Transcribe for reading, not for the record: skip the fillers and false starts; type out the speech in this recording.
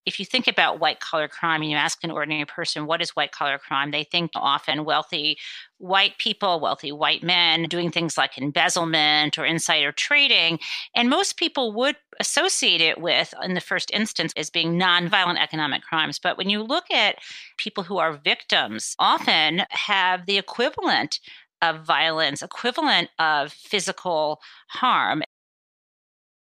if you think about white collar crime and you ask an ordinary person, what is white collar crime? They think often wealthy white people, wealthy white men doing things like embezzlement or insider trading. And most people would associate it with, in the first instance, as being nonviolent economic crimes. But when you look at people who are victims, often have the equivalent of violence, equivalent of physical harm.